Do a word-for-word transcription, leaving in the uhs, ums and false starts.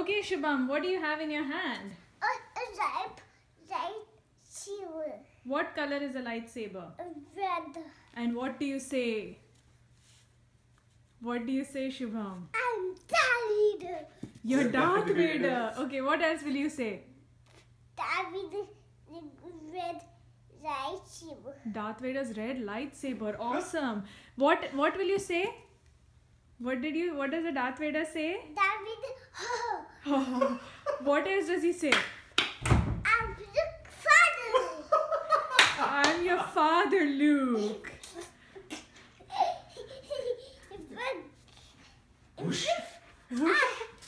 Okay, Shubham, what do you have in your hand? A, a ripe, right silver. What color is a lightsaber? Red. And what do you say? What do you say, Shubham? I'm David. You're Darth Vader. Okay, what else will you say? David, the red lightsaber. Darth Vader's red lightsaber. Awesome. What what will you say? What did you what does the Darth Vader say? David. What else does he say? I'm the father. I'm your father, Luke. But Whoosh. Whoosh.